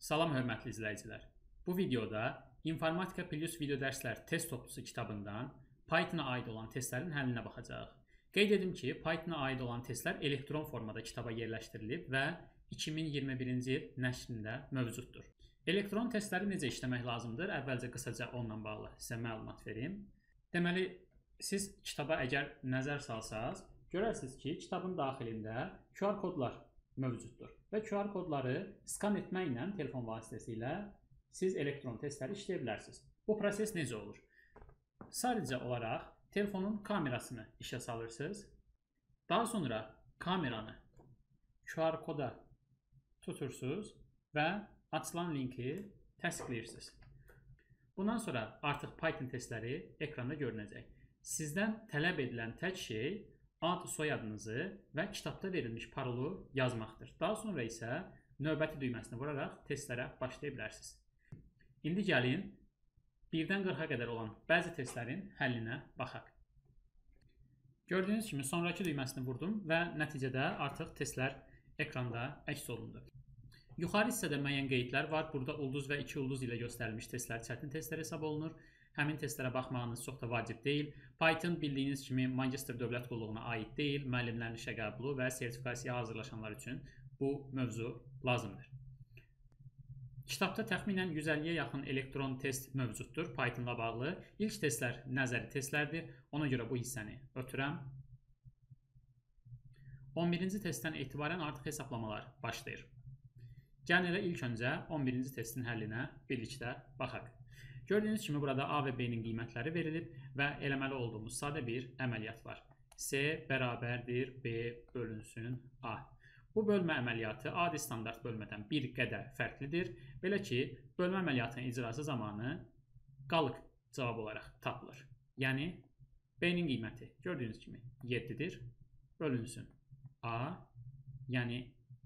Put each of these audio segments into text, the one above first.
Salam hörmətli izləyicilər. Bu videoda İnformatika Plus video dərslər test toplusu kitabından Python-a aid olan testlərin həllinə baxacağıq. Qeyd edim ki, Python-a aid olan testlər elektron formada kitaba yerləşdirilib və 2021-ci il nəşrində mövcuddur. Elektron testləri necə işləmək lazımdır? Əvvəlcə qısaca onunla bağlı sizə məlumat verim. Deməli, siz kitaba əgər nəzər salsaz, görərsiniz ki, kitabın daxilində QR kodlar mövcuddur və QR kodları skan etməklə telefon vasitəsilə siz elektron testləri işləyə bilərsiniz. Bu proses necə olur? Sadəcə olaraq telefonun kamerasını işə salırsınız. Daha sonra kameranı QR koda tutursunuz və açılan linki təsdiqləyirsiniz. Bundan sonra artıq Python testləri ekranda görünəcək. Sizdən tələb edilən tək şey ad, soyadınızı və kitabda verilmiş parolu yazmaqdır. Daha sonra isə növbəti düyməsini vuraraq testlərə başlaya bilərsiniz. İndi gəlin 1-dən 40-a qədər olan bəzi testlərin həllinə baxaq. Gördüyünüz kimi sonrakı düyməsini vurdum və nəticədə artıq testlər ekranda əks olundu. Yuxarı hissədə müəyyən qeydlər var. Burada ulduz və 2 ulduz ilə göstərilmiş testlər çətin testlər hesab olunur. Həmin testlərə baxmağınız çox da vacib deyil. Python bildiyiniz kimi Manchester Dövlət Qulluğuna aid deyil. Müəllimlərin işə qəbulu və sertifikasiyaya hazırlaşanlar üçün bu mövzu lazımdır. Kitabda təxminən 150-yə yaxın elektron test mövcuddur Pythonla bağlı. İlk testlər nəzəri testlərdir. Ona görə bu hissəni ötürəm. 11-ci testdən etibarən artıq hesablamalar başlayır. Gəlin elə ilk öncə 11-ci testin həllinə birlikdə baxaq. Gördüyünüz kimi burada A və B-nin qiymətləri verilib və eləməli olduğumuz sadə bir əməliyyat var. C bərabərdir B bölünsün A. Bu bölmə əməliyyatı adi standart bölmədən bir qədər fərqlidir. Belə ki, bölmə əməliyyatının icrası zamanı qalıq cavab olaraq tapılır. Yəni, B-nin qiyməti gördüyünüz kimi 7-dir. Bölünsün A, yəni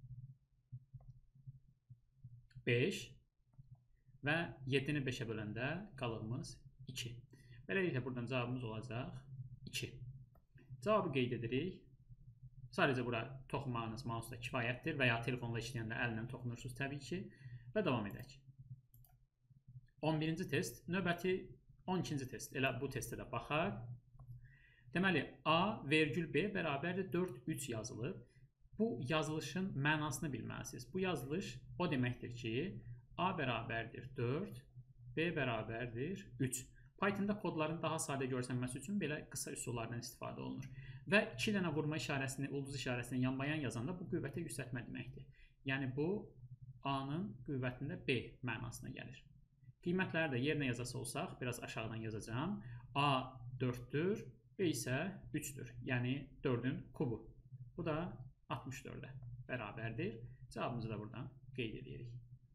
5 və 7-ni 5-ə böləndə qalığımız 2. Beləliklə, buradan cavabımız olacaq 2. Cavabı qeyd edirik. Sadəcə bura toxunmağınız mouse'da kifayətdir və ya telefonla işləyəndə əllə toxunursunuz təbii ki və davam edək. 11-ci test, növbəti 12-ci test. Elə bu testə də baxaq. Deməli, A vergül B bərabərdir 4, 3 yazılıb. Bu yazılışın mənasını bilməlisiniz. Bu yazılış o deməkdir ki, A bərabərdir 4, B bərabərdir 3. Pythonda kodların daha sadə görsənməsi üçün belə qısa üsullardan istifadə olunur. Və 2 dənə vurma işarəsini, ulduz işarəsini yanbayan yazanda bu qüvvətə yüksəltmə deməkdir. Yəni bu A-nın qüvvətində B mənasına gəlir. Qiymətləri də yerinə yazası olsaq, biraz aşağıdan yazacağım. A 4-dür, B isə 3-dür. Yəni 4-ün kubu. Bu da 64-ə bərabərdir. Cavabımızı da buradan qeyd edirik.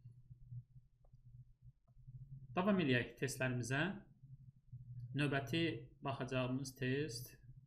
Davam edək testlərimizə. Növbəti baxacağımız test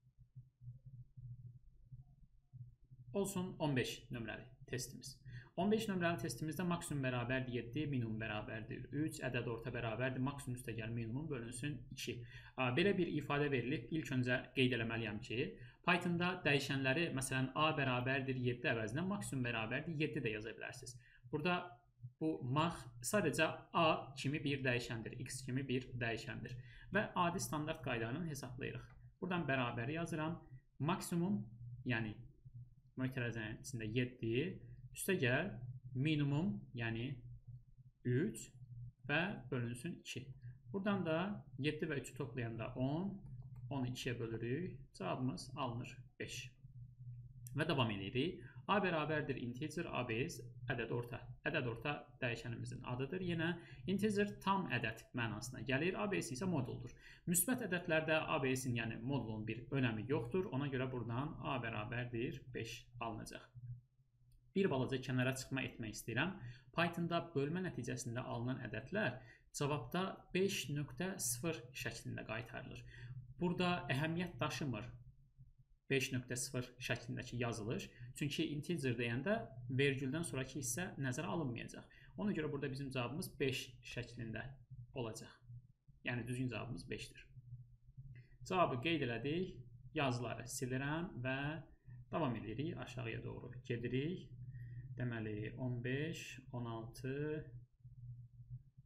olsun 15 nömrəli testimiz. 15 nömrəli testimizdə maksimum bərabərdir 7, minimum bərabərdir 3, ədəd orta bərabərdir, maksimum üstəgəl minimum bölünsün 2. Belə bir ifadə verilib. İlk öncə qeyd eləməliyəm ki, Pythonda dəyişənləri, məsələn, A bərabərdir 7 əvəzinə maksimum bərabərdir 7 də yaza bilərsiniz. Burada bu max sadəcə A kimi bir dəyişəndir, X kimi bir dəyişəndir və adi standart qaydanı hesablayırıq. Buradan bərabəri yazıram. Maksimum, yəni mötərizənin içində 7, üstəgəl minimum, yəni 3 və bölünsün 2. Buradan da 7 və 3'ü toplayanda 10, 10'u 2'ye bölürük. Cavabımız alınır 5. Və davam edirik. A bərabərdir integer, ABS ədəd orta. Ədəd orta dəyişənimizin adıdır. Yenə integer tam ədəd mənasına gəlir. ABS isə moduldur. Müsbət ədədlərdə ABS-in, yəni modulun bir önəmi yoxdur. Ona görə buradan A bərabərdir 5 alınacaq. Bir balaca kənara çıxma etmək istəyirəm. Pythonda bölmə nəticəsində alınan ədədlər cavabda 5.0 şəklində qaytarılır. Burada əhəmiyyət daşımır 5.0 şəklindəki yazılış. Çünki integer deyəndə vergüldən sonraki hissə nəzərə alınmayacaq. Ona görə burada bizim cavabımız 5 şəklində olacaq. Yəni düzgün cavabımız 5'dir. Cavabı qeyd elədik. Yazıları silirəm və davam edirik. Aşağıya doğru gedirik. Deməli 15, 16,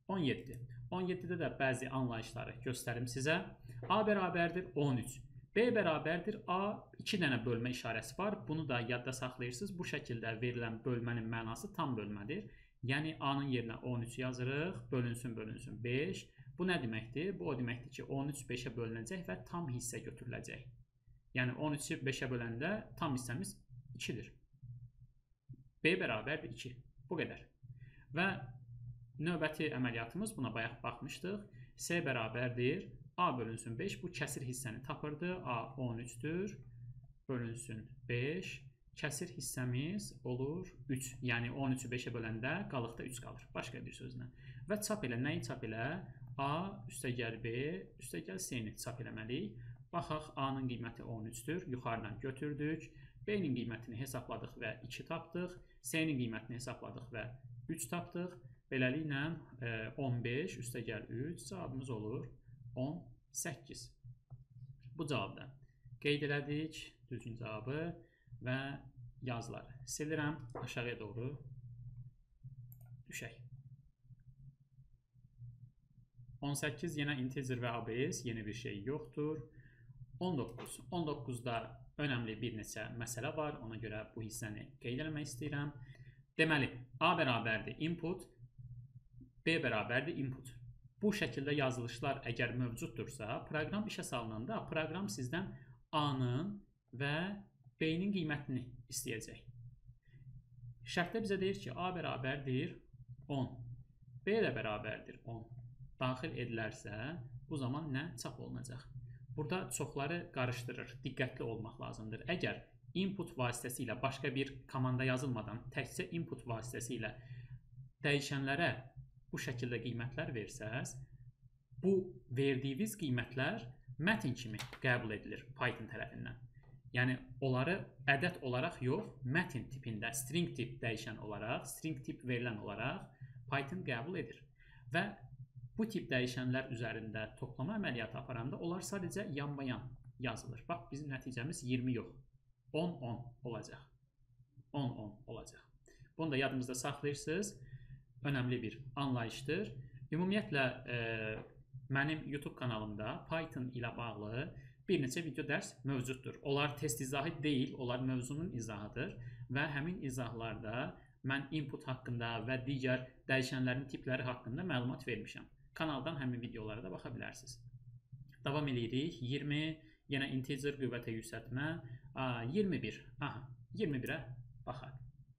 17. 17-də də bəzi anlayışları göstərim sizə. A bərabərdir 13. B bərabərdir A 2 dənə bölmə işarəsi var. Bunu da yadda saxlayırsınız. Bu şəkildə verilən bölmənin mənası tam bölmədir. Yəni A-nın yerinə 13 yazırıq. Bölünsün 5. Bu nə deməkdir? Bu o deməkdir ki, 13 5-ə bölünəcək və tam hissə götürüləcək. Yəni 13-ü 5-ə böləndə tam hissəmiz 2-dir. B bərabərdir 2. Bu qədər. Və növbəti əməliyyatımız, buna bayaq baxmışdıq. C bərabərdir A bölünsün 5. Bu kəsir hissəni tapırdı. A 13-dür. Bölünsün 5. Kəsir hissəmiz olur 3. Yəni 13-ü 5-ə böləndə qalıqda 3 qalır. Başqa bir sözlə. Və çap elə. Nəyi çap elə? A üstəgəl B üstəgəl C-ni çap eləməliyik. Baxaq, A-nın qiyməti 13-dür. Yuxarıdan götürdük. B-nin qiymətini hesabladıq və 2 tapdıq. C-nin qiymətini hesabladıq və 3 tapdıq. Beləliklə 15 üstəgəl 3 cavabımız olur 18. Bu cavabda qeyd elədik düzgün cavabı və yazıları silirəm. Aşağıya doğru düşək. 18 yenə integer və ABS, yeni bir şey yoxdur. 19. 19-da önəmli bir neçə məsələ var. Ona görə bu hissəni qeyd eləmək istəyirəm. Deməli, A bərabərdir input, B bərabərdir input. Bu şəkildə yazılışlar əgər mövcuddursa, proqram işə salınanda proqram sizdən A-nın və B-nin qiymətini istəyəcək. Şərtdə bizə deyir ki, A bərabərdir 10, B də bərabərdir 10. Daxil edilərsə, bu zaman nə çap olunacaq? Burada çoxları qarışdırır, diqqətli olmaq lazımdır. Əgər input vasitəsilə başqa bir komanda yazılmadan təkcə input vasitəsilə dəyişənlərə bu şəkildə qiymətlər versəz, bu verdiyiniz qiymətlər mətin kimi qəbul edilir Python tərəfindən. Yəni, onları ədəd olaraq yox, mətin tipində, string tip dəyişən olaraq, string tip verilən olaraq Python qəbul edir. Və bu tip dəyişənlər üzərində toplama əməliyyatı aparanda onlar sadəcə yanbayan yazılır. Bax, bizim nəticəmiz 20 yox, 10-10 olacaq. 10-10 olacaq. Bunu da yadımızda saxlayırsınız. Önəmli bir anlayışdır. Ümumiyyətlə, mənim YouTube kanalımda Python ilə bağlı bir neçə video dərs mövcuddur. Onlar test izahı deyil, onlar mövzunun izahıdır və həmin izahlarda mən input haqqında və digər dəyişənlərin tipləri haqqında məlumat vermişəm. Kanaldan həmin videolara da baxa bilərsiniz. Davam edirik. 20, yenə integer qüvvətə yüksəltmə. 21. Aha, 21-ə baxaq.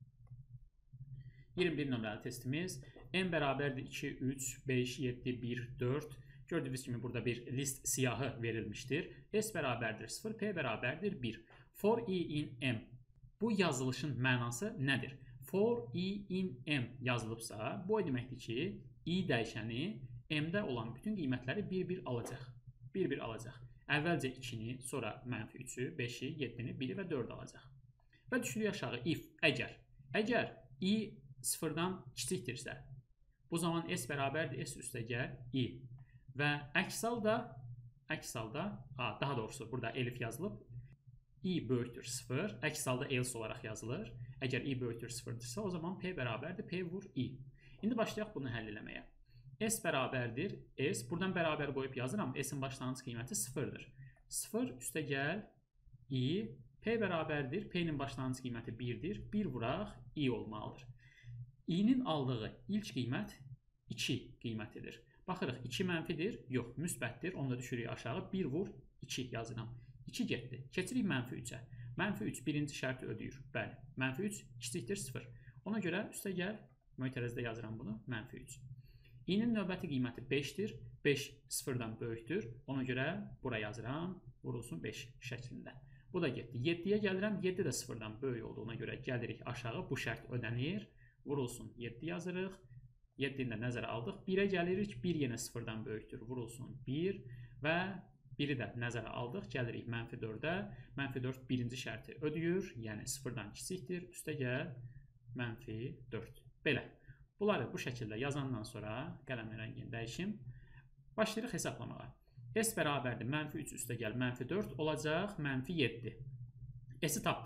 21 nömrəli testimiz. N bərabərdir 2, 3, 5, 7, 1, 4. Gördüyünüz kimi burada bir list siyahı verilmişdir. S bərabərdir 0, P bərabərdir 1. For i in M. Bu yazılışın mənası nədir? For i in M yazılıbsa, bu o deməkdir ki, i dəyişəni M-də olan bütün qiymətləri bir-bir alacaq. Bir-bir alacaq. Əvvəlcə 2-ni, sonra -3-ü, 5-i, 7-ni, 1-i və 4-ü alacaq. Və düşürük aşağı if, əgər i 0-dan kiçikdirsə, bu zaman S bərabərdir S üstəgəl i. Və əks halda, daha doğrusu burada elif yazılıb, i böyükdür 0, əks halda else olaraq yazılır. Əgər i böyükdür 0-dırsa, o zaman P bərabərdir P vur i. İndi başlayaq bunu həll eləməyə. S bərabərdir S, buradan bərabər qoyub yazıram, S-in başlanğıc qiyməti 0-dır. 0 üstəgəl i, P bərabərdir, P-nin başlanğıc qiyməti 1-dir, 1 vuraq i olmalıdır. i-nin aldığı ilk qiymət 2 qiymətidir. Baxırıq, 2 mənfidir, yox, müsbətdir, onu da düşürük aşağı, 1 vur 2 yazıram. 2 getdi, keçirik -3-ə. -3 birinci şərti ödəyir, bəli, -3 kiçikdir 0. Ona görə üstəgəl, mötərəzdə yazıram bunu, -3. i-nin növbəti qiyməti 5-dir, 5 0-dan böyükdür, ona görə bura yazıram, vurulsun 5 şəklində. Bu da getdi, 7-yə gəlirəm, 7 də 0-dan böyük olduğuna görə gəlirik aşağı, bu şərt ödənir, vurulsun 7 yazırıq, 7-ni də nəzərə aldıq, 1-ə gəlirik, 1 yenə 0-dan böyükdür, vurulsun 1 və 1-i də nəzərə aldıq, gəlirik -4-ə, -4 birinci şərti ödəyir, yəni 0-dan kiçikdir, üstəgəl -4. Belə. Bunları bu şəkildə yazandan sonra qələmin rəngini dəyişim. Başlayırıq hesablamağa. S bərabərdir -3 üstəgəl -4 olacaq -7. S-i tapdıq.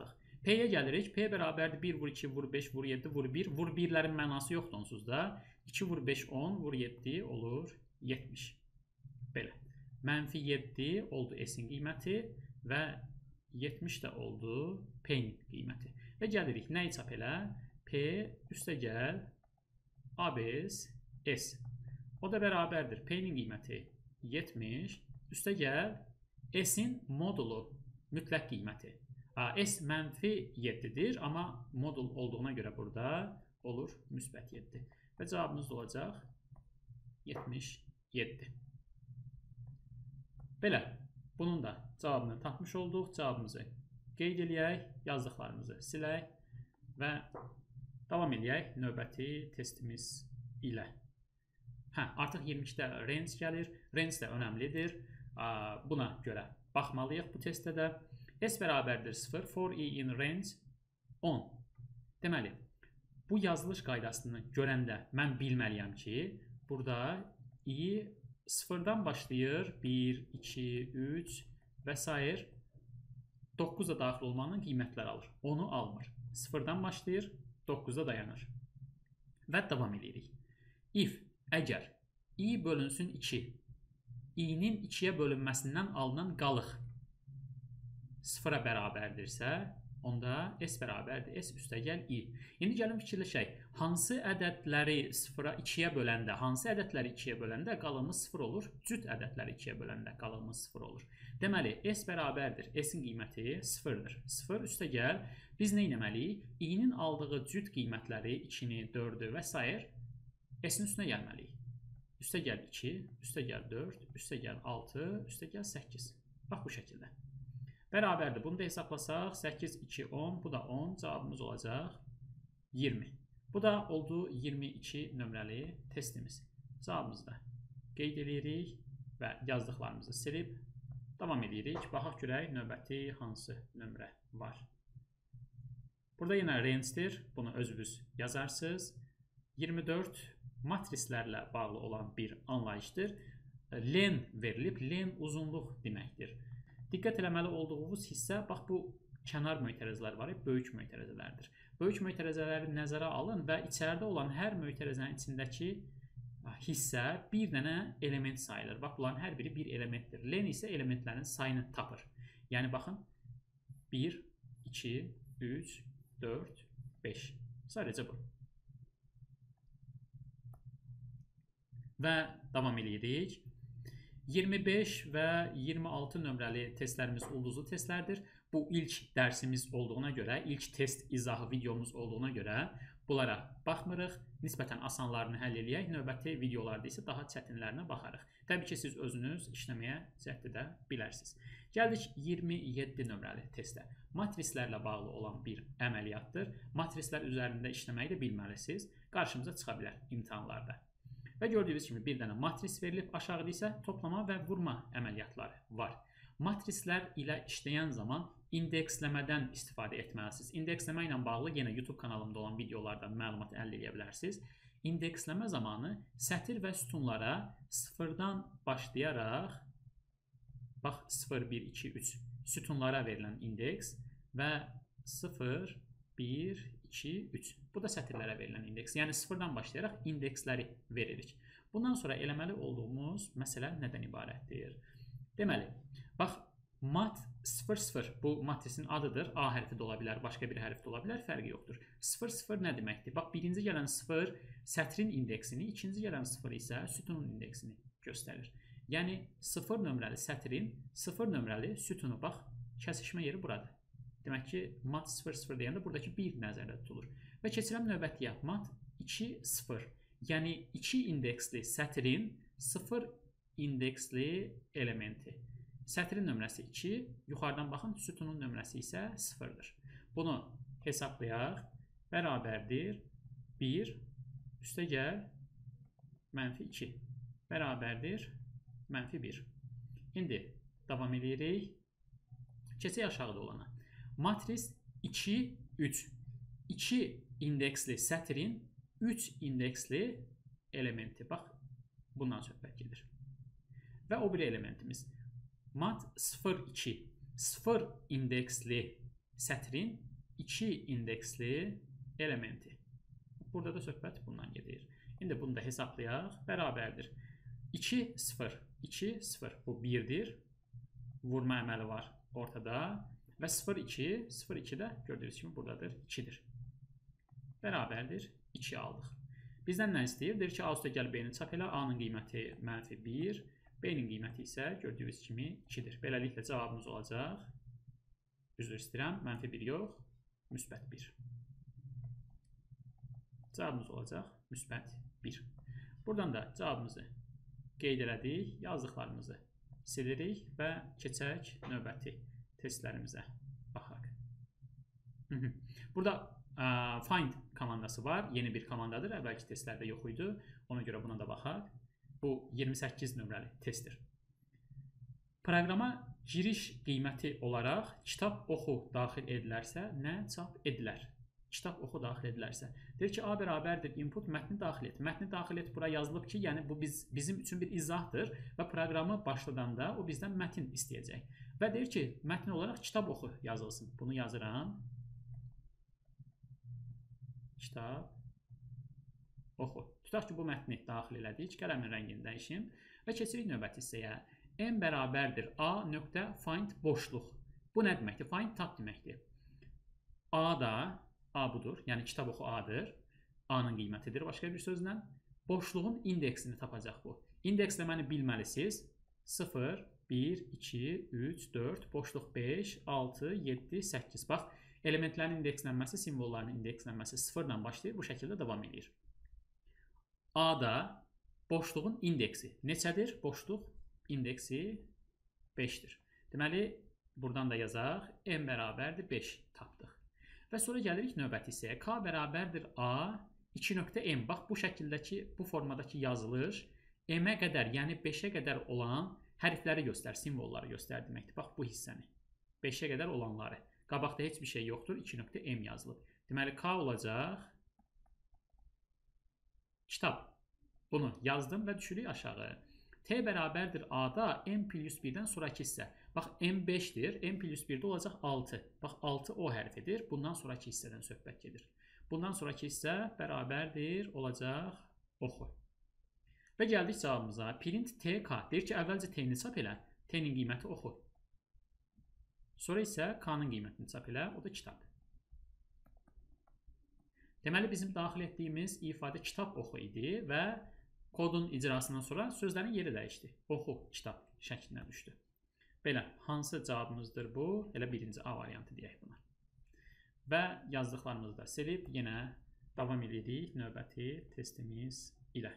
P-yə gəlirik. P bərabərdir 1 vur 2 vur 5 vur 7 vur 1. Vur 1-lərin mənası yoxdur onsuz da. 2 vur 5 10 vur 7 olur 70. Belə. Mənfi 7 oldu S-in qiyməti və 70 də oldu P-nin qiyməti. Və gəlirik. Nəyi çap elə? P üstəgəl ABS S. O da bərabərdir. P-nin qiyməti 70 üstəgəl S-in modulu mütləq qiyməti. S mənfi 7'dir, amma modul olduğuna görə burada olur müsbət 7. Və cavabımız da olacaq 77. Belə, bunun da cavabını tapmış olduq. Cavabımızı qeyd eləyək, yazdıqlarımızı silək və davam eləyək növbəti testimiz ilə. Artıq 22-də range gəlir. Range də önəmlidir. Buna görə baxmalıyıq bu testdə də. S bərabərdir 0, for I in range 10. Deməli, bu yazılış qaydasını görəndə mən bilməliyəm ki, burada I 0-dan başlayır, 1, 2, 3 və s. 9-da daxil olmanın qiymətləri alır. 10-u almır. 0-dan başlayır, 9-da dayanır. Və davam edirik. If, əgər I bölünsün 2, I-nin 2-yə bölünməsindən alınan qalıq 0-a bərabərdirsə, onda S bərabərdir. S üstəgəl I. İndi gəlin fikirləşək. Hansı ədədləri 2-yə böləndə, hansı ədədləri 2-yə böləndə qalığımız 0 olur? Cüt ədədləri 2-yə böləndə qalığımız 0 olur. Deməli, S bərabərdir. S-in qiyməti 0-dır. 0 üstəgəl biz nə etməliyik? I-nin aldığı cüt qiymətləri 2-ni, 4-ü və s. S-in üstünə gəlməliyik. Üstəgəl 2, üstəgəl 4, üstəgəl 6, üstəgəl 8. Bax bu şəkildə. Bərabərdir. Bunu da hesablasaq 8, 2, 10. Bu da 10. Cavabımız olacaq 20. Bu da oldu 22 nömrəli testimiz. Cavabımızı da qeyd edirik və yazdıqlarımızı silib davam edirik. Baxaq görək növbəti hansı nömrə var. Burada yenə range'dir. Bunu özünüz yazarsınız. 24 matrislərlə bağlı olan bir anlayışdır. Len verilib. Len uzunluq deməkdir. Diqqət eləməli olduğumuz hissə, bax bu kənar mötərizələr var, böyük mötərizələrdir. Böyük mötərizələri nəzərə alın və içəridə olan hər mötərizənin içindəki hissə bir dənə element sayılır. Bax, bunların hər biri bir elementdir. Len isə elementlərin sayını tapır. Yəni, baxın, 1, 2, 3, 4, 5. Sadəcə bu. Və davam edirik. 25 və 26 nömrəli testlərimiz ulduzlu testlərdir. Bu ilk dərsimiz olduğuna görə, ilk test izahı videomuz olduğuna görə bunlara baxmırıq. Nisbətən asanlarını həll eləyək. Növbəti videolarda isə daha çətinlərinə baxarıq. Təbii ki, siz özünüz işləməyə cəhd edə bilərsiniz. Gəldik 27 nömrəli testə. Matrislərlə bağlı olan bir əməliyyatdır. Matrislər üzərində işləməyi də bilməlisiniz. Qarşımıza çıxa bilər imtahanlarda. Və gördüyünüz kimi bir dənə matris verilib, aşağıda isə toplama və vurma əməliyyatları var. Matrislər ilə işləyən zaman indeksləmədən istifadə etməlisiniz. İndeksləmə ilə bağlı yenə YouTube kanalımda olan videolardan məlumat əldə edə bilərsiniz. İndeksləmə zamanı sətir və sütunlara 0-dan başlayaraq, bax 0, 1, 2, 3 sütunlara verilən indeks və 0, 1, 2, 3. Bu da sətirlərə verilən indeks. Yəni 0-dan başlayaraq indeksləri veririk. Bundan sonra eləməli olduğumuz məsələ nədən ibarətdir? Deməli, bax, mat 0,0 bu matrisin adıdır. A hərfi də ola bilər, başqa bir hərf də ola bilər, fərqi yoxdur. 0,0 nə deməkdir? Bax, birinci gələn 0 sətrin indeksini, ikinci gələn 0 isə sütunun indeksini göstərir. Yəni 0 nömrəli sətrin 0 nömrəli sütunu, bax, kəsişmə yeri buradır. Demək ki, mat 0,0 deyəndə buradakı 1 nəzərdə tutulur. Və keçirəm növbətiyə, mat 2,0. Yəni 2 indeksli sətrin 0 indeksli elementi. Sətrin nömrəsi 2, yuxarıdan baxın, sütunun nömrəsi isə 0-dır. Bunu hesablayaq, bərabərdir 1, üstəgəl mənfi 2, bərabərdir mənfi 1. İndi davam edirik. Keçək aşağıda olana. Matris 2, 3. 2 indeksli sətrin 3 indeksli elementi. Bax, bundan söhbət gedir. Və o bir elementimiz. Mat 0, 2. 0 indeksli sətrin 2 indeksli elementi. Burada da söhbət bundan gedir. İndi bunu da hesablayaq. Bərabərdir. 2, 0. 2, 0. Bu 1'dir. Vurma əməli var ortada. Və 0, 2. 0, 2 də gördüyünüz kimi buradadır. 2'dir. Bərabərdir. 2 aldıq. Bizdən nə istəyir? Deyir ki, A üstə gəl B-ni çap elə. A-nın qiyməti -1. B-nin qiyməti isə gördüyünüz kimi 2'dir. Beləliklə cavabımız olacaq. Üzr istəyirəm. -1 yox. Müsbət 1. Cavabımız olacaq. Müsbət 1. Buradan da cavabımızı qeyd elədik. Yazdıqlarımızı silirik və keçək növbəti testlərimizə baxaq. Burada find komandası var. Yeni bir komandadır. Əvvəlki testlərdə yox idi. Ona görə buna da baxaq. Bu 28 nömrəli testdir. Proqrama giriş qiyməti olaraq kitab oxu daxil edilərsə, nə çap edilər? Kitab oxu daxil edilərsə. Deyir ki, A bərabərdir input, mətni daxil et. Mətni daxil et bura yazılıb ki, yəni bu bizim üçün bir izahdır və proqramı başladanda o bizdən mətin istəyəcək. Və deyir ki, mətn olaraq kitab oxu yazılsın. Bunu yazıram. Kitab oxu. Tutaq ki, bu mətni daxil elədik. Qələmin rəngini dəyişim və keçirik növbəti hissəyə. M bərabərdir A nöqtə find boşluq. Bu nə deməkdir? Find tab deməkdir. A da, A budur, yəni kitab oxu A'dır. A-nın qiymətidir, başqa bir sözlə. Boşluğun indeksini tapacaq bu. İndeksləməni bilməlisiniz. 0, 1, 2, 3, 4, boşluq 5, 6, 7, 8. Bax, elementlərin indekslənməsi, simvolların indekslənməsi 0 ilə başlayır, bu şəkildə davam edir. A-da boşluğun indeksi neçədir? Boşluq indeksi 5'dir. Deməli, buradan da yazaq. M bərabərdir 5 tapdıq. Və sonra gəlirik növbəti hissəyə. K bərabərdir A 2.M. Bax, bu şəkildəki, bu formadakı yazılış M-ə qədər, yəni 5'ə qədər olan hərfləri göstər, simvolları göstər deməkdir. Bax, bu hissəni. 5'ə qədər olanları. Qabaqda heç bir şey yoxdur. 2.M yazılıb. Deməli, K olacaq. Kitab. Bunu yazdım və düşürük aşağı. T bərabərdir A-da M plus 1'dən sonraki hissə. Bax, M 5'dir. M plus 1'də olacaq 6. Bax, 6 O hərfidir. Bundan sonraki hissədən söhbət gedir. Bundan sonraki hissə bərabərdir, olacaq oxu. Və gəldik cavabımıza. Print TK. Deyir ki, əvvəlcə T-ni çap elə. T-nin qiyməti oxu. Sonra isə K-nın qiymətini çap elə. O da kitab. Deməli, bizim daxil etdiyimiz ifadə kitab oxu idi və kodun icrasından sonra sözlərin yeri dəyişdi. Oxu, kitab şəklinə düşdü. Belə, hansı cavabımızdır bu? Elə birinci A variantı deyək buna. Və yazdıqlarımızı da silib yenə davam edirik növbəti testimiz ilə.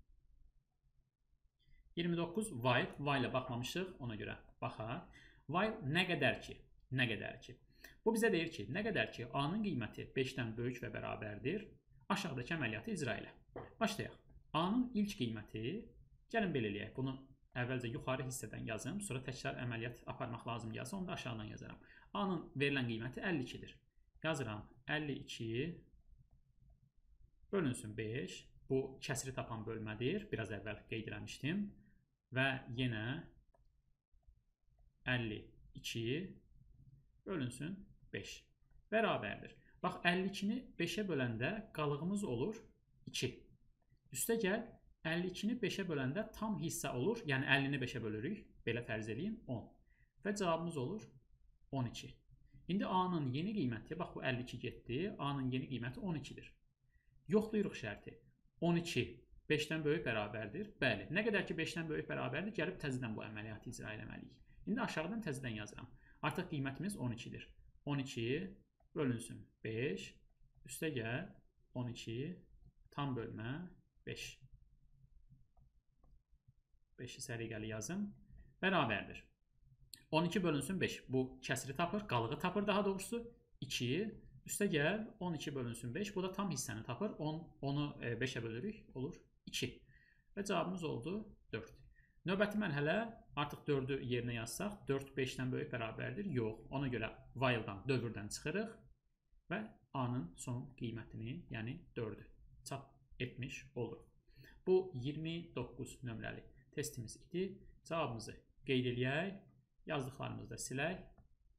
29 while. While-ə baxmamışıq, ona görə baxaq. While nə qədər ki, nə qədər ki. Bu bizə deyir ki, nə qədər ki A-nın qiyməti 5-dən böyük və bərabərdir, aşağıdakı əməliyyatı icra elə. Başlayaq. A-nın ilk qiyməti, gəlin belə eləyək, bunu əvvəlcə yuxarı hissədən yazım, sonra təkrar əməliyyat aparmaq lazım gəlsə, onu da aşağıdan yazaram. A-nın verilən qiyməti 52'dir. Yazıram 52 bölünsün 5, bu kəsri tapan bölmədir, biraz əvvəl qeyd eləmişdim və yenə 52 bölünsün 5 bərabərdir. Bax, 52'ni 5'ə böləndə qalığımız olur 2. Üstə gəl, 52'ni 5'ə böləndə tam hissə olur, yəni 50'ni 5'ə bölürük, belə fərz edin, 10. Və cavabımız olur 12. İndi A-nın yeni qiyməti, bax bu 52 getdi, A-nın yeni qiyməti 12'dir. Yoxlayırıq şərti. 12 5'dən böyük bərabərdir. Bəli, nə qədər ki 5'dən böyük bərabərdir, gəlib təzədən bu əməliyyatı icra eləməliyik. İndi aşağıdan təzədən yazıram. Artıq qiymətimiz 12'dir. 12 bölünsün 5, üstə gəl, 12 tam bölmə 5. 5'i səliqəli yazım. Bərabərdir. 12 bölünsün 5. Bu kəsri tapır, qalığı tapır daha doğrusu. 2. Üstə gəl, 12 bölünsün 5. Bu da tam hissəni tapır. Onu 5'ə bölürük, olur 2. Və cavabımız oldu 4. Növbəti mərhələ artıq 4'ü yerinə yazsaq, 4 5'dən böyük bərabərdir. Yox. Ona görə while-dan, dövrdən çıxırıq və A-nın son qiymətini, yəni 4'ü çap etmiş oluruq. Bu 29 nömrəli testimiz idi. Cavabımızı qeyd eləyək, yazdıqlarımızı da silək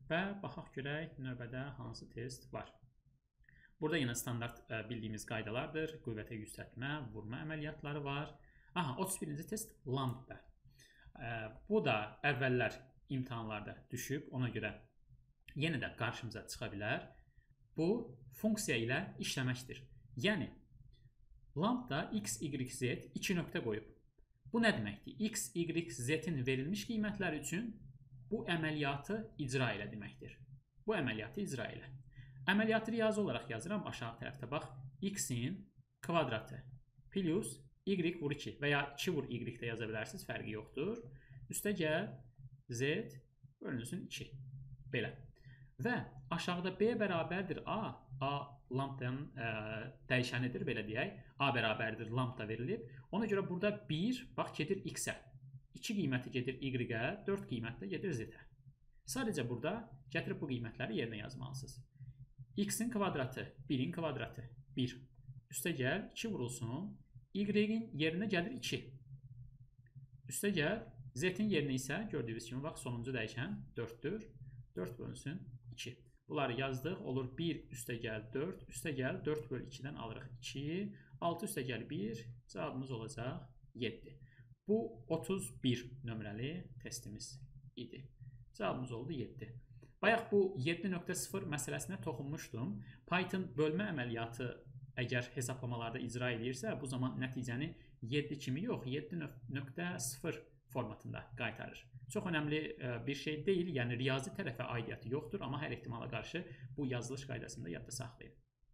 Və baxaq görək növbədə hansı test var. Burada yenə standart bildiyimiz qaydalardır. Qüvvətə yüksəltmə, vurma əməliyyatları var. Aha, 31-ci test lambda. Bu da əvvəllər imtahanlarda düşüb, ona görə yenə də qarşımıza çıxa bilər. Bu funksiya ilə işləməkdir. Yəni lambda x, y, z 2 nöqtə qoyub. Bu nə deməkdir? X, y, z-in verilmiş qiymətləri üçün bu əməliyyatı icra elə deməkdir. Bu əməliyyatı icra elə. Əməliyyatı riyazi olaraq yazıram aşağı tərəfdə. Bax, x-in kvadratı plus y vur 2 və ya 2 vur y də yaza bilərsiniz, fərqi yoxdur. Üstə gəl z bölünsün 2. Belə. Və aşağıda b bərabərdir a. A lambdanın dəyişənidir, belə deyək. A bərabərdir lambda verilib. Ona görə burada 1, bax, gedir x-ə. 2 qiyməti gedir y-ə, 4 qiyməti də gedir z-ə. Sadəcə burada gətirib bu qiymətləri yerinə yazmalısınız. X-in kvadratı, 1-in kvadratı, 1. Üstə gəl, 2 vurulsun. Y-in yerinə gəlir 2. Üstə gəl, z-in yerinə isə gördüyünüz kimi, bax, sonuncu dəyişən 4-dür. 4 bölünsün 2. Bunları yazdıq, olur 1 üstə gəl 4, üstə gəl 4 böl 2-dən alırıq 2, 6 üstə gəl 1, cavabımız olacaq 7. Bu 31 nömrəli testimiz idi. Cavabımız oldu 7. Bayaq bu 7.0 məsələsinə toxunmuşdum. Python bölmə əməliyyatı əgər hesablamalarda icra edirsə, bu zaman nəticəni 7 kimi yox, 7.0 formatında qaytarır. Çox önəmli bir şey deyil, yəni riyazi tərəfə aidiyyəti yoxdur, amma hər ehtimala qarşı bu yazılış qaydasında yadda saxlayın.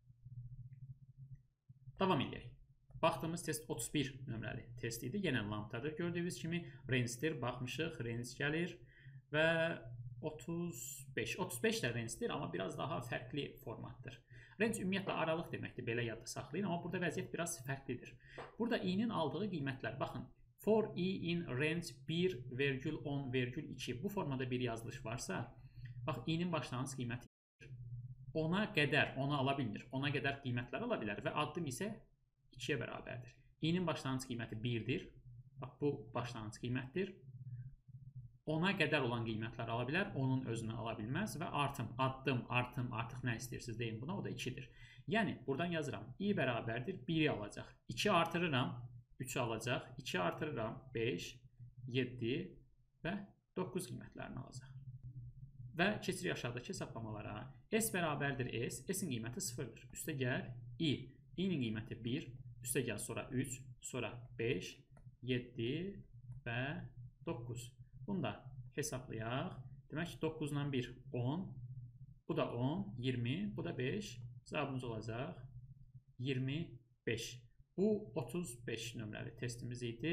Davam edək. Baxdığımız test 31 nömrəli test idi. Yenə lambdadır. Gördüyünüz kimi rangedir, baxmışıq, range gəlir və 35. 35 də rangedir, amma biraz daha fərqli formatdır. Range ümumiyyətlə aralıq deməkdir, belə yadda saxlayın, amma burada vəziyyət biraz fərqlidir. Burada i-nin aldığı qiymətlər, baxın, for i in range 1,10,2 bu formada bir yazılış varsa, bax, i-nin başlanğıc qiyməti 10-a qədər, 10-a ala bilmir, 10-a qədər qiymətlər ala bilər və addım isə 2-yə bərabərdir. I-nin başlanğıc qiyməti 1-dir, bax, bu başlanğıc qiymətdir. 10-a qədər olan qiymətlər ala bilər, onun özünü ala bilməz və artım, addım, artım, artıq nə istəyirsiniz deyin buna, o da 2-dir. Yəni, buradan yazıram, i bərabərdir, 1-i alacaq, 2 artırıram, 3 alacaq, 2 artırıram, 5, 7 və 9 qiymətlərini alacaq. Və keçirik aşağıdakı hesablamalara. S bərabərdir S, S-in qiyməti 0-dır. Üstə gəl, i-nin qiyməti 1, üstə gəl, sonra 3, sonra 5, 7 və 9. Bunu da hesablayaq. Demək ki, 9-dan 1, 10, bu da 10, 20, bu da 5, cavabımız olacaq 25. Bu 35 nömrəli testimiz idi.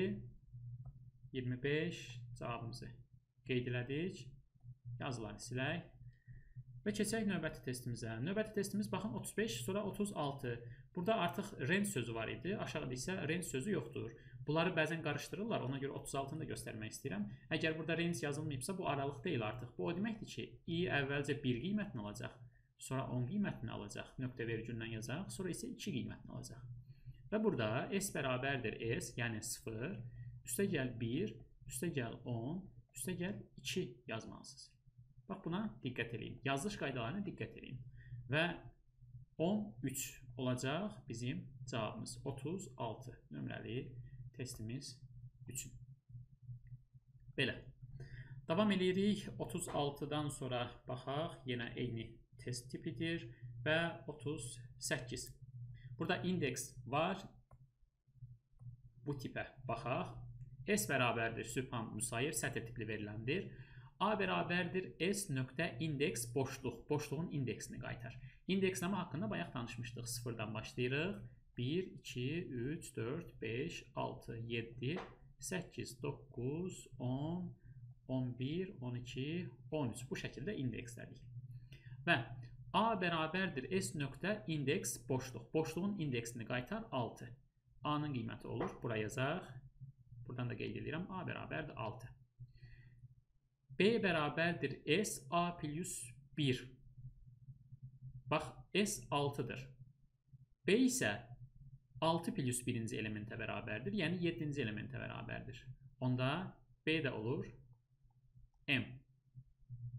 25 cavabımızı qeyd elədik. Yazıları silək. Və keçək növbəti testimizə. Növbəti testimiz, baxın, 35, sonra 36. Burada artıq range sözü var idi. Aşağıda isə range sözü yoxdur. Bunları bəzən qarışdırırlar. Ona görə 36-nı da göstərmək istəyirəm. Əgər burada range yazılmayıbsa, bu aralıq deyil artıq. Bu o deməkdir ki, i əvvəlcə 1 qiymətini alacaq, sonra 10 qiymətini alacaq. Nöqtə vergüldən yazaq, sonra isə 2 qiymətini alacaq. Və burada S bərabərdir S, yəni 0, üstə gəl 1, üstə gəl 10, üstə gəl 2 yazmalısınız. Bax, buna diqqət edin. Yazılış qaydalarına diqqət edin. Və 13 olacaq bizim cavabımız. 36 nömrəli testimiz üçün. Belə. Davam edirik. 36-dan sonra baxaq. Yenə eyni test tipidir. Və 38. Burada indeks var. Bu tipə baxaq. S bərabərdir sübham müsayir, sətr tipli veriləndir. A bərabərdir S nöqtə indeks boşluq. Boşluğun indeksini qaytar. İndekslama haqqında bayaq danışmışdıq. 0-dan başlayırıq. 1, 2, 3, 4, 5, 6, 7, 8, 9, 10, 11, 12, 13. Bu şəkildə indekslədik. Və A bərabərdir S nöqtə indeks boşluq. Boşluğun indeksini qaytar 6. A-nın qiyməti olur. Buraya yazaq. Buradan da qeyd edirəm. A bərabərdir 6. B bərabərdir S A plus 1. Bax, S 6-dır. B isə 6 plus 1-ci elementə bərabərdir. Yəni 7-ci elementə bərabərdir. Onda B də olur M.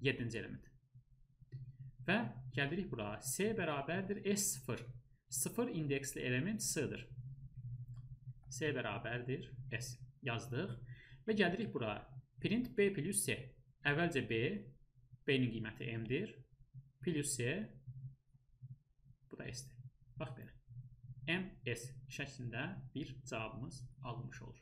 7-ci element. Və gəlirik bura. S bərabərdir S0. 0 indeksli element S-dır. S bərabərdir S. Yazdıq. Və gəlirik bura. Print B plus C. Əvvəlcə B. B-nin qiyməti M-dir. Plus C. Bu da S-dir. Bax belə. M-S şəklində bir cavabımız alınmış olur.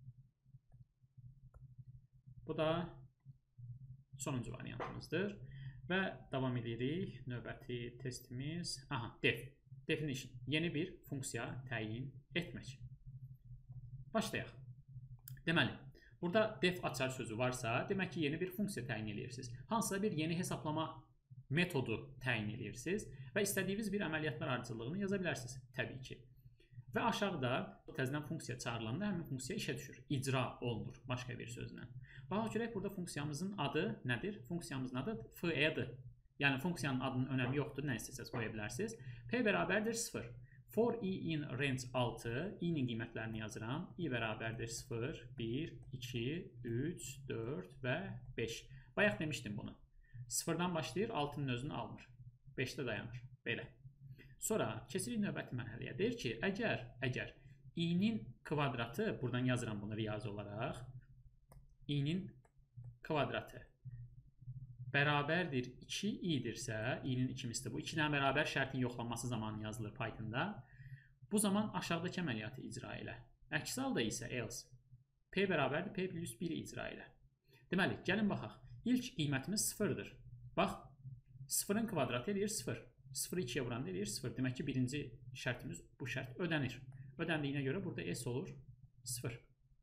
Bu da sonuncu variantımızdır. Və davam edirik. Növbəti testimiz. Aha, def. Definition. Yeni bir funksiya təyin etmək. Başlayaq. Deməli, burada def açar sözü varsa, demək ki, yeni bir funksiya təyin edirsiniz. Hansısa bir yeni hesablama metodu təyin edirsiniz və istədiyiniz bir əməliyyatlar ardıcıllığını yaza bilərsiniz, təbii ki. Və aşağıda təzədən funksiya çağırılanda həmin funksiya işə düşür, icra olunur, başqa bir sözlə. Baxaq görək, burada funksiyamızın adı nədir? Funksiyamızın adı f-dir. Yəni, funksiyanın adının önəmi yoxdur, nə istəsəz qoya bilərsiniz. P bərabərdir 0. For i in range 6, i-nin qiymətlərini yazıram. I bərabərdir 0, 1, 2, 3, 4 və 5. Bayaq demişdim bunu. 0-dan başlayır, 6-nın özünü almır. 5-də dayanır. Belə. Sonra keçirik növbəti mərhələyə. Deyir ki, əgər i-nin kvadratı, buradan yazıram bunu riyazi olaraq, i-nin kvadratı bərabərdir 2i-dirsə, i-nin 2 misli bu. 2-dən bərabər şərtin yoxlanması zamanı yazılır Python'da. Bu zaman aşağıdakı əməliyyatı icra elə. Əks halda isə else. P bərabərdir P plus 1-i icra elə. Deməli, gəlin baxaq. İlk qiymətimiz 0-dır. Bax, 0-ın kvadratı eləyir 0. 0-ı 2-yə vuranda eləyir 0. Demək ki, birinci şərtimiz bu şərt ödənir. Ödəndiyinə görə burada S olur 0.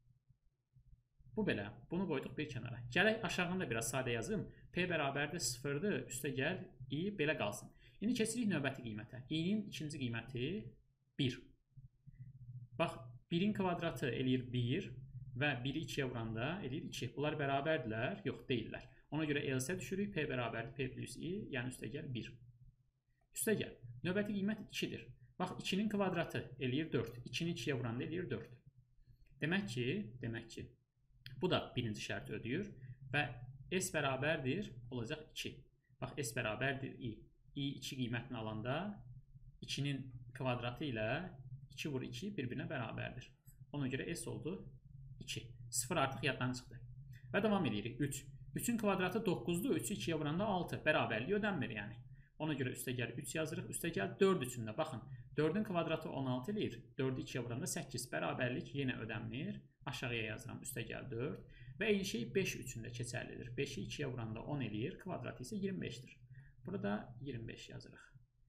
Bu belə. Bunu qoyduq bir kənara. Gələk aşağında biraz sadə yazım. P bərabərdir 0-dır. Üstə gəl, i belə qalsın. İndi keçirik növbəti qiymətə. i-nin ikinci qiyməti 1. Bax, 1-in kvadratı eləyir 1 və 1-i 2-yə vuranda eləyir 2. Bunlar bərabərdirlər? Yox, deyirlər. Ona görə else düşürük. P bərabərdir P plus i, yəni üstə gəl 1. Üstə gəl. Növbəti qiymət 2-dir. Bax, 2-nin kvadratı eləyir 4. 2-ni 2-yə vuranda eləyir 4. Demək ki, bu da birinci şərti ödəyir və S bərabərdir, olacaq 2. Bax, S bərabərdir i. i 2 qiymətini alanda 2-nin kvadratı ilə 2 vur 2 bir-birinə bərabərdir. Ona görə S oldu 2. 0 artıq yaddan çıxdı. Və davam edirik. 3. 3-ün kvadratı 9-dur. 3-ü 2-yə vuranda 6. Bərabərliyi ödənmir yəni. Ona görə üstə gəl 3 yazırıq. Üstə gəl 4 üçündə. Baxın, 4-ün kvadratı 16 eləyir. 4-ü 2-yə vuranda 8. Bərabərlik yenə ödənmir. Aşağıya yazıram. Üstə gəl 4. Və eyni şey 5 üçündə keçərlidir. 5-i 2-yə vuranda 10 eləyir. Kvadratı isə 25-dir. Burada 25 yazırıq.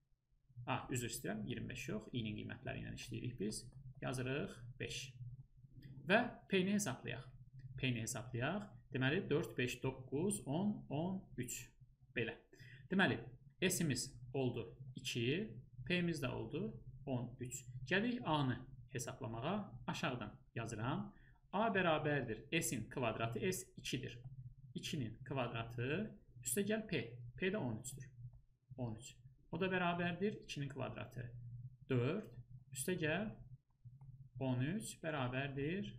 Üzr istəyirəm. 25 yox. i-nin qiymətləri ilə işləyirik biz. Yazırıq 5. Və P-ni hesablayaq. Deməli, 4, 5, 9, 10, 13. Belə. Deməli, S-imiz oldu 2, P-miz də oldu 13. Gəlirik A-nı hesablamağa. Aşağıdan yazıram. A bərabərdir S-in kvadratı S 2-dir. 2-nin kvadratı üstə gəl P. P də 13-dür. 13. O da bərabərdir 2-nin kvadratı 4. Üstə gəl 13 bərabərdir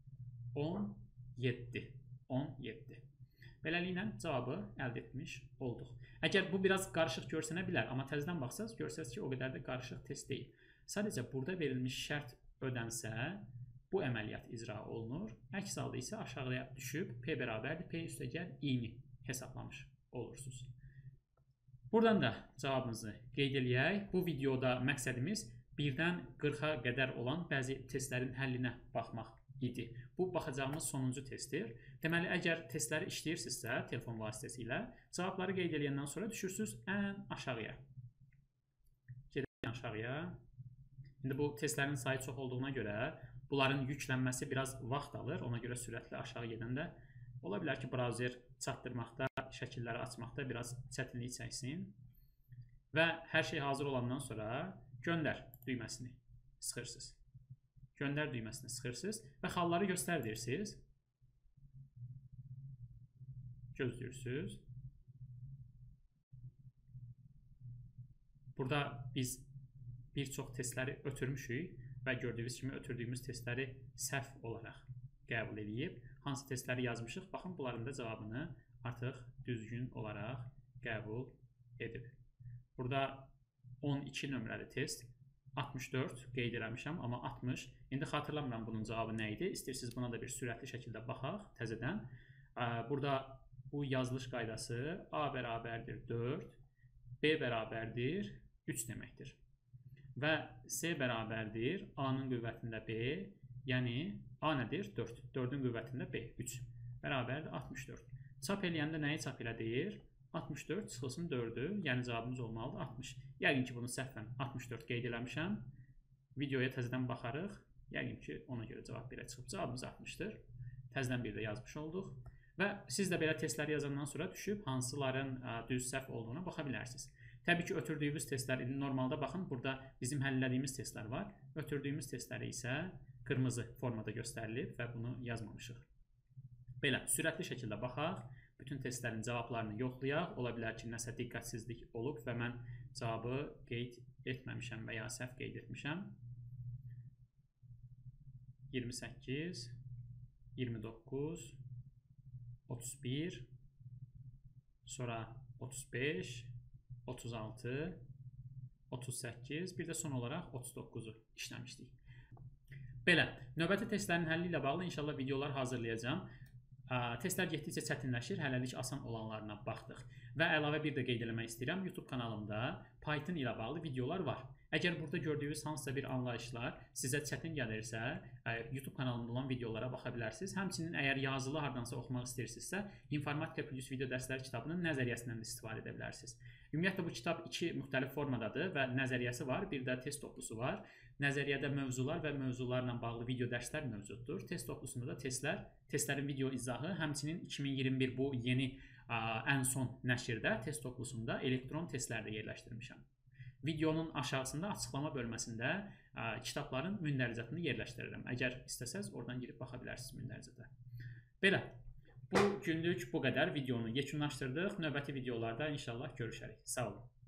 17. 17. Beləliklə cavabı əldə etmiş olduq. Əgər bu biraz qarışıq görsənə bilər, amma təzədən baxsaz, görsəz ki, o qədər də qarışıq test deyil. Sadəcə burada verilmiş şərt ödənsə, bu əməliyyat icra olunur. Əks halda isə aşağıya düşüb P bərabərdir, P üstə gəl i-ni hesablamış olursunuz. Buradan da cavabımızı qeyd eləyək. Bu videoda məqsədimiz 1-dən 40-a qədər olan bəzi testlərin həllinə baxmaq idi. Bu, baxacağımız sonuncu testdir. Deməli, əgər testləri işləyirsinizsə, telefon vasitəsilə, cavabları qeyd eləyəndən sonra düşürsünüz ən aşağıya. Gedək aşağıya. İndi bu testlərin sayı çox olduğuna görə bunların yüklənməsi biraz vaxt alır. Ona görə sürətli aşağı gedəndə ola bilər ki, brauzer çatdırmaqda, şəkilləri açmaqda biraz çətinlik çəksin. Və hər şey hazır olandan sonra göndər düyməsini sıxırsınız. Göndər düyməsini sıxırsınız və xalları göstərirsiniz. Gözləyirsiniz. Burada biz bir çox testləri ötürmüşük və gördüyünüz kimi ötürdüyümüz testləri səhv olaraq qəbul edib. Hansı testləri yazmışıq? Baxın, bunların da cavabını artıq düzgün olaraq qəbul edib. Burada 12 nömrəli test, 64 qeyd eləmişəm, amma 60. İndi xatırlamıram bunun cavabı nə idi. İstəyirsiniz buna da bir sürətli şəkildə baxaq təzədən. Burada bu yazılış qaydası A bərabərdir 4, B bərabərdir 3 deməkdir. Və C bərabərdir A-nın qüvvətində B, yəni A nədir? 4. 4-ün qüvvətində B, 3. Bərabərdir 64. Çap eləyəndə nəyi çap elədir? 64 çıxılsın 4-ü, yəni cavabımız olmalıdır 60. Yəqin ki, bunu səhvən 64 qeyd eləmişəm. Videoya təzədən baxarıq. Yəqin ki, ona görə cavab belə çıxıb. Cavabımız 60-dır. Təzədən bir də yazmış olduq. Və siz də belə testləri yazandan sonra düşüb hansıların düz səhv olduğuna baxa bilərsiniz. Təbii ki, ötürdüyümüz testlər, normalda baxın, burada bizim həllədiyimiz testlər var. Ötürdüyümüz testləri isə qırmızı formada göstərilib və bunu yazmamışıq. Belə, sürətli şəkildə baxaq. Bütün testlərin cavablarını yoxlayaq. Ola bilər ki, nəsə diqqətsizlik olub və mən cavabı qeyd etməmişəm və ya səhv qeyd etmişəm. 28, 29, 31, sonra 35, 36, 38, bir də son olaraq 39-u işləmişdik. Belə, növbəti testlərin həlli ilə bağlı inşallah videolar hazırlayacağım. Testlər getdikcə çətinləşir, hələlik asan olanlarına baxdıq. Və əlavə bir də qeyd eləmək istəyirəm, YouTube kanalımda Python ilə bağlı videolar var. Əgər burada gördüyünüz hansısa bir anlayışlar sizə çətin gəlirsə, YouTube kanalımda olan videolara baxa bilərsiniz. Həmçinin əgər yazılı hardansa oxumaq istəyirsinizsə, İnformatika Plus video dərsləri kitabının nəzəriyyəsindən də istifadə edə bilərsiniz. Ümumiyyətlə bu kitab 2 müxtəlif formadadır və nəzəriyyəsi var, bir də test toplusu var. Nəzəriyyədə mövzular və mövzularla bağlı video dərslər mövcuddur. Test toplusunda da testlərin video izahı, həmçinin 2021 bu yeni ən son nəşrdə test toplusunda elektron testlər də yerləşdirmişəm. Videonun aşağısında açıqlama bölməsində kitabların mündəricatını yerləşdirirəm. Əgər istəsəz, oradan girib baxa bilərsiniz mündəricata. Belə, bu günlük bu qədər videonu yekunlaşdırdıq. Növbəti videolarda inşallah görüşərik. Sağ olun.